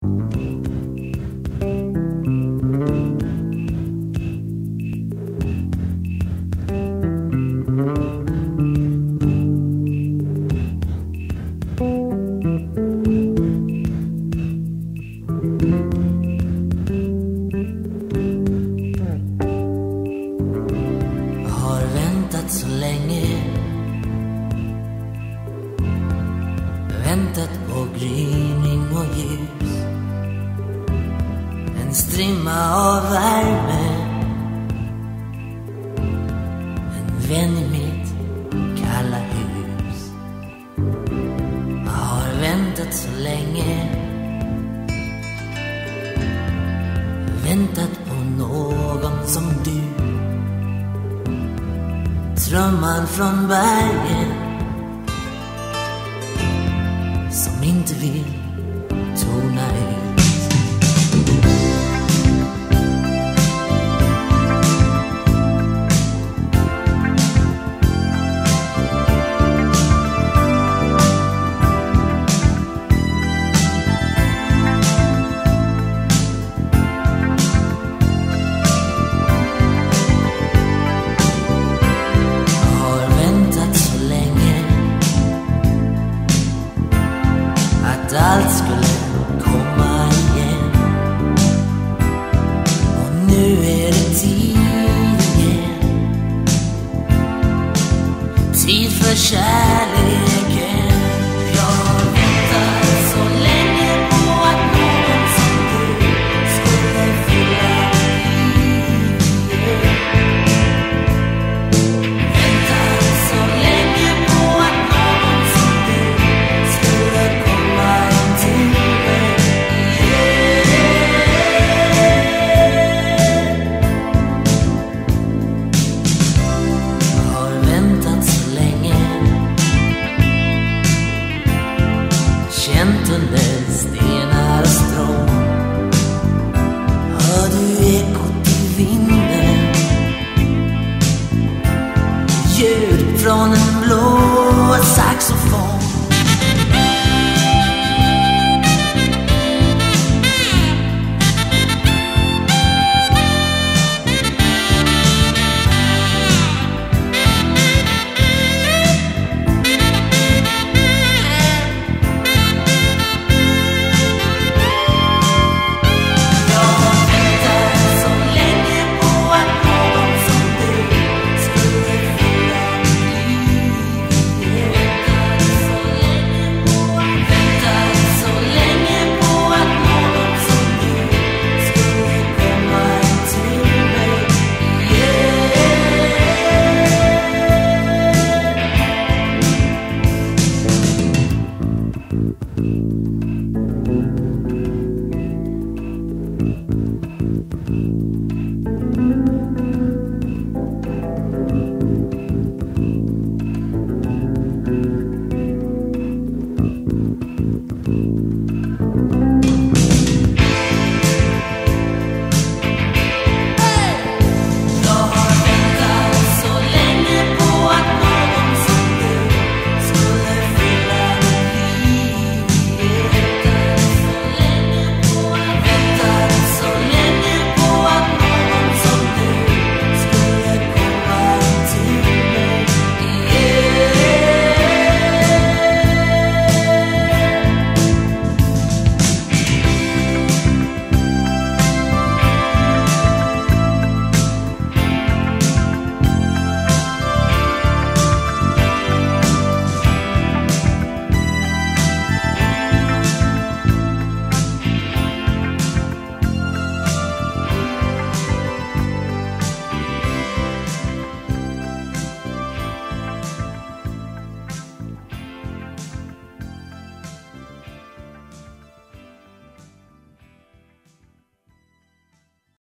Så länge väntat på gryning och ljus, en strimma av värme, en vän i mitt kalla hus. Jag har väntat så länge, väntat på någon som du, drömmar från bergen som inte vill tona ut. Allt skulle komma igen, och nu är det tid igen, tid för kärleken. Jag har väntat så länge på att någon som du skulle fylla livet. Väntat så länge på att någon som du skulle komma till mig. Jag har väntat så länge, känt under stil.